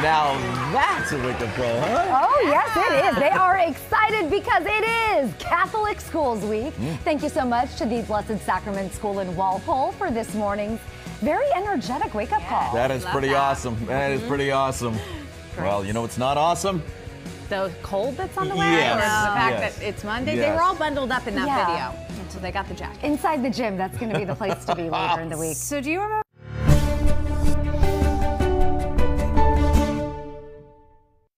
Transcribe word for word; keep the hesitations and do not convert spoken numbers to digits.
Now that's a wicked pro, huh? Oh, yes, it is. They are excited because it is Catholic Schools Week. Mm. Thank you so much to the Blessed Sacrament School in Walpole for this morning's very energetic wake-up Yeah, call. That is pretty that. awesome. That Mm-hmm. is pretty awesome. Great. Well, you know what's not awesome? The cold that's on the way, Yes. or the fact Yes. that it's Monday. They Yes. were all bundled up in that Yeah. video, so they got the jacket. Inside the gym, that's going to be the place to be later in the week. So do you remember